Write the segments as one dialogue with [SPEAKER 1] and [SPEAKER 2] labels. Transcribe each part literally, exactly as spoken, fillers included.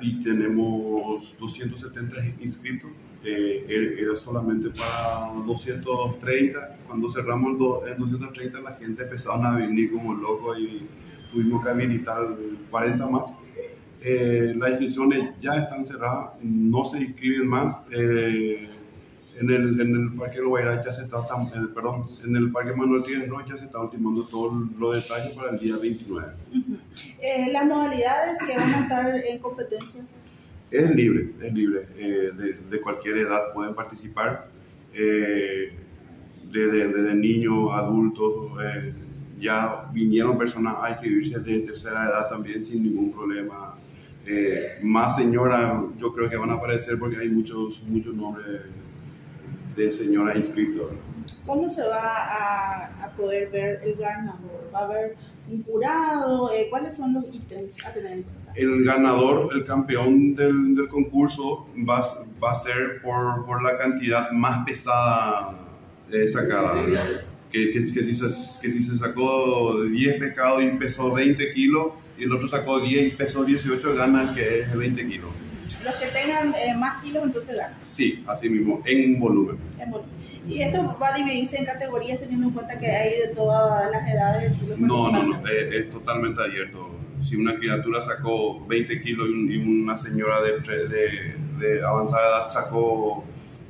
[SPEAKER 1] sí, tenemos doscientos setenta inscritos. Eh, era solamente para doscientos treinta. Cuando cerramos el, do, el doscientos treinta, la gente empezaron a venir como locos y tuvimos que habilitar cuarenta más. Eh, las inscripciones ya están cerradas, no se inscriben más. Eh, en, el, en el Parque El Guairá ya se está, eh, perdón, en el Parque Manuel Trías Rojas ya se está ultimando todos los detalles para el día veintinueve.
[SPEAKER 2] Uh-huh. eh, las modalidades que van a estar en competencia.
[SPEAKER 1] Es libre, es libre, eh, de, de cualquier edad pueden participar, eh, desde, desde niños, adultos, eh, ya vinieron personas a inscribirse de tercera edad también sin ningún problema. Eh, más señoras yo creo que van a aparecer porque hay muchos, muchos nombres de señoras inscritos.
[SPEAKER 2] ¿Cómo se va a, a poder ver el ganador? ¿Va a haber un jurado? Eh, ¿Cuáles son los ítems a tener en cuenta?
[SPEAKER 1] El ganador, el campeón del, del concurso va, va a ser por, por la cantidad más pesada eh, sacada. Que, que, que, si se, que si se sacó diez pescados y pesó veinte kilos, y el otro sacó diez y pesó dieciocho, gana el que es veinte kilos.
[SPEAKER 2] Los que tengan eh, más kilos entonces ganan.
[SPEAKER 1] Sí, así mismo, en volumen.
[SPEAKER 2] En volumen. ¿Y esto va a dividirse en categorías teniendo en cuenta que hay de todas las edades?
[SPEAKER 1] No, no, no, es, es totalmente abierto. Si una criatura sacó veinte kilos y, un, y una señora de, de, de avanzada edad sacó,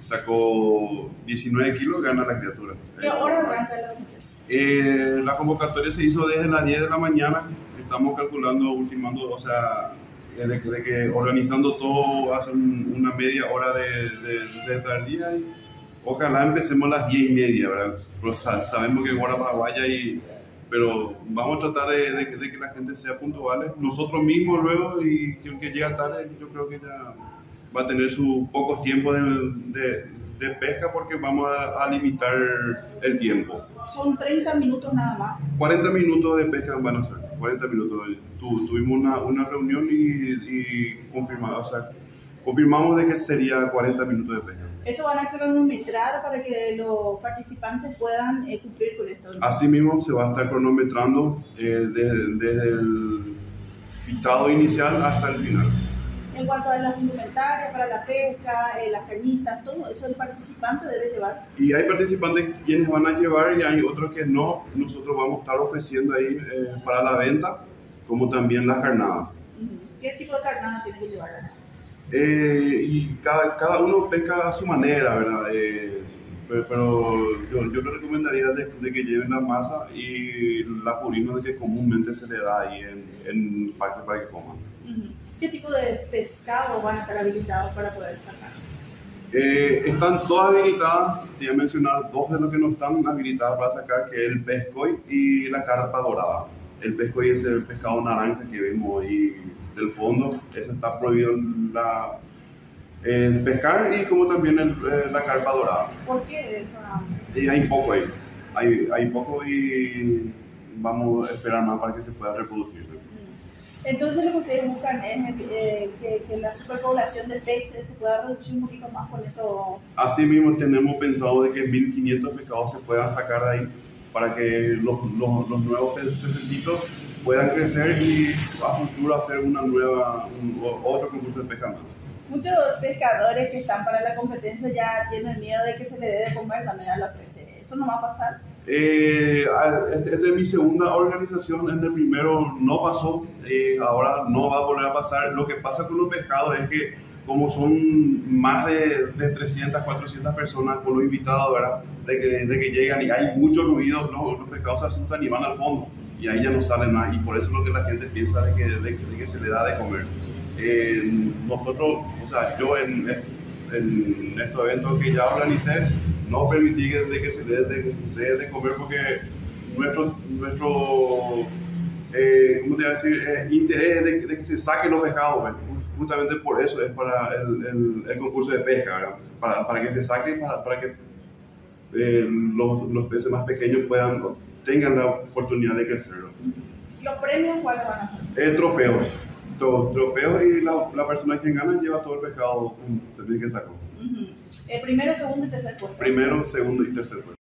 [SPEAKER 1] sacó diecinueve kilos, gana la criatura.
[SPEAKER 2] ¿Qué hora arranca la competencia?
[SPEAKER 1] Eh, la convocatoria se hizo desde las diez de la mañana. Estamos calculando, ultimando, o sea, de, de que organizando todo hace un, una media hora de, de, de tardía. Y ojalá empecemos a las diez y media, ¿verdad? Pero sabemos que es hora paraguaya, y, pero vamos a tratar de, de, de que la gente sea puntual. Nosotros mismos luego, y que el que llega tarde, yo creo que ya va a tener sus pocos tiempos de, de, de pesca, porque vamos a, a limitar el tiempo.
[SPEAKER 2] Son treinta minutos nada más.
[SPEAKER 1] cuarenta minutos de pesca van a ser, cuarenta minutos. Tu, tuvimos una, una reunión y, y confirmamos, o sea, confirmamos de que sería cuarenta minutos de pesca.
[SPEAKER 2] ¿Eso van a cronometrar para que los participantes puedan eh, cumplir con esto?
[SPEAKER 1] Así mismo se va a estar cronometrando eh, desde, desde el pitado inicial hasta el final.
[SPEAKER 2] En cuanto a las indumentarias para la pesca, eh, las cañitas, todo eso el participante debe llevar.
[SPEAKER 1] Y hay participantes quienes van a llevar y hay otros que no. Nosotros vamos a estar ofreciendo ahí eh, para la venta, como también las carnadas.
[SPEAKER 2] Uh-huh. ¿Qué tipo de carnada tiene que llevar?
[SPEAKER 1] Eh, y cada, cada uno pesca a su manera, ¿verdad? Eh, pero, pero yo, yo le recomendaría de, de que lleven la masa y la purina de que comúnmente se le da ahí en, en el parque para que coman.
[SPEAKER 2] Uh-huh. ¿Qué tipo de pescado van a estar habilitados para poder sacar?
[SPEAKER 1] Eh, están todas habilitadas. Te voy a mencionar dos de los que no están habilitadas para sacar, que es el pescoy y la carpa dorada. El pescoy es el pescado naranja que vemos ahí del fondo. Eso está prohibido la, el pescar, y como también el, eh, la carpa dorada.
[SPEAKER 2] ¿Por qué eso?
[SPEAKER 1] Y hay poco ahí. Hay, hay poco y vamos a esperar más para que se pueda reproducir.
[SPEAKER 2] Entonces lo que ustedes buscan es eh, que, que la superpoblación de peces se pueda reducir un poquito más con esto.
[SPEAKER 1] Así mismo tenemos pensado de que mil quinientos pescados se puedan sacar de ahí para que los, los, los nuevos pececitos puedan crecer y a futuro hacer una nueva, un, otro concurso de pesca más.
[SPEAKER 2] Muchos pescadores que están para la competencia ya tienen miedo de que se le dé de comer también a los peces. ¿Eso no va a pasar?
[SPEAKER 1] Eh, esta es mi segunda organización, en el primero no pasó, eh, ahora no va a volver a pasar. Lo que pasa con los pescados es que como son más de, de trescientas, cuatrocientas personas con los invitados, ¿verdad? De que, de que llegan y hay mucho ruido, los, los pescados se asustan y van al fondo y ahí ya no sale nada, y por eso es lo que la gente piensa de que, de, de que se le da de comer. Eh, nosotros, o sea, yo en, en estos eventos que ya organicé, no permití que, de que se le dé de, de comer, porque nuestro, nuestro eh, ¿cómo te voy a decir? Eh, interés es de, de que se saquen los pescados, ¿ves? Justamente por eso es para el, el, el concurso de pesca, ¿verdad? Para, para que se saquen, para, para que eh, los, los peces más pequeños puedan, tengan la oportunidad de crecer.
[SPEAKER 2] ¿Los premios cuáles van a ser?
[SPEAKER 1] Eh, trofeos, Tro, trofeos y la, la persona que gana lleva todo el pescado también que sacó.
[SPEAKER 2] Uh-huh. El primero, segundo y tercer puesto.
[SPEAKER 1] Primero, segundo y tercer puesto.